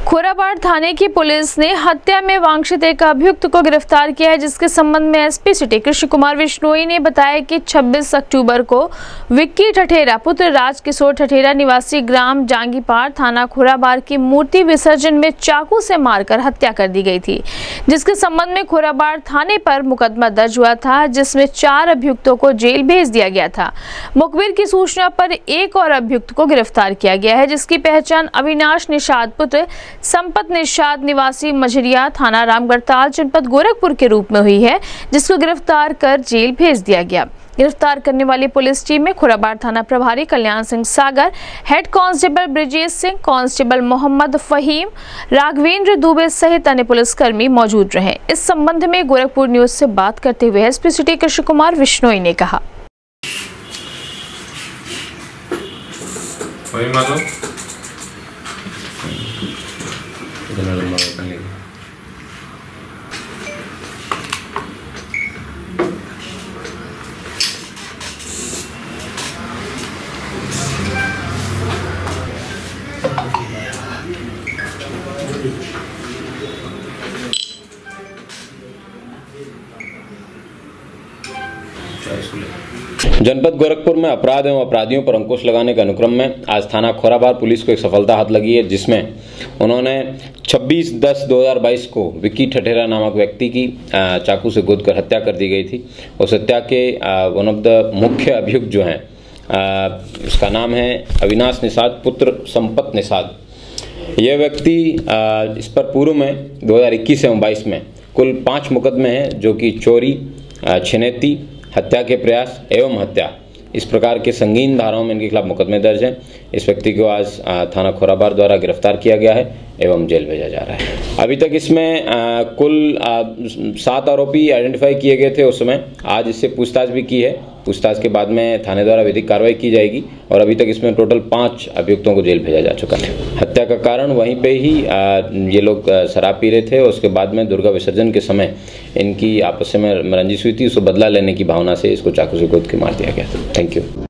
खोराबाड़ थाने की पुलिस ने हत्या में वांछित एक अभियुक्त को गिरफ्तार किया है, जिसके संबंध में एसपी सिटी कृष्ण कुमार विश्नोई ने बताया कि 26 अक्टूबर को विक्की ठठेरा पुत्र राजकिशोर ठठेरा निवासी ग्राम जांगीपाड़ थाना खोराबाड़ की मूर्ति विसर्जन में चाकू से मारकर हत्या कर दी गई थी, जिसके संबंध में खोराबाड़ थाने पर मुकदमा दर्ज हुआ था, जिसमें 4 अभियुक्तों को जेल भेज दिया गया था। मुखबिर की सूचना पर एक और अभियुक्त को गिरफ्तार किया गया है, जिसकी पहचान अविनाश निषाद पुत्र संपत निषाद निवासी मझरिया थाना रामगढ़ताल जनपद गोरखपुर के रूप में हुई है, जिसको गिरफ्तार कर जेल भेज दिया गया। गिरफ्तार करने वाली पुलिस टीम में खोराबाड़ थाना प्रभारी Kalyan Singh Sagar, head constable Brijesh Singh, constable Mohammad Faheem, Raghvendra Dubey सहित अन्य पुलिसकर्मी मौजूद रहे। इस संबंध में गोरखपुर न्यूज से बात करते हुए एसपी सिटी कृष्ण कुमार विश्नोई ने कहा। जनपद गोरखपुर में अपराध एवं अपराधियों पर अंकुश लगाने के अनुक्रम में आज थाना खोराबाड़ पुलिस को एक सफलता हाथ लगी है, जिसमें उन्होंने 26/10/2022 को विक्की ठठेरा नामक व्यक्ति की चाकू से गोदकर हत्या कर दी गई थी। उस हत्या के वन ऑफ द मुख्य अभियुक्त जो हैं, उसका नाम है अविनाश निषाद पुत्र संपत निषाद। यह व्यक्ति इस पर पूर्व में 2021 एवं 22 में कुल 5 मुकदमे हैं, जो कि चोरी, छिनैती, हत्या के प्रयास एवं हत्या, इस प्रकार के संगीन धाराओं में इनके खिलाफ मुकदमे दर्ज हैं। इस व्यक्ति को आज थाना खोराबाड़ द्वारा गिरफ्तार किया गया है एवं जेल भेजा जा रहा है। अभी तक इसमें कुल 7 आरोपी आइडेंटिफाई किए गए थे उस समय। आज इससे पूछताछ भी की है। पूछताछ के बाद में थाने द्वारा विधिक कार्रवाई की जाएगी और अभी तक इसमें टोटल 5 अभियुक्तों को जेल भेजा जा चुका है। हत्या का कारण वहीं पे ही ये लोग शराब पी रहे थे। उसके बाद में दुर्गा विसर्जन के समय इनकी आपस में रंजिश हुई थी, उसको बदला लेने की भावना से इसको चाकू से गोद के मार दिया गया था। Thank you.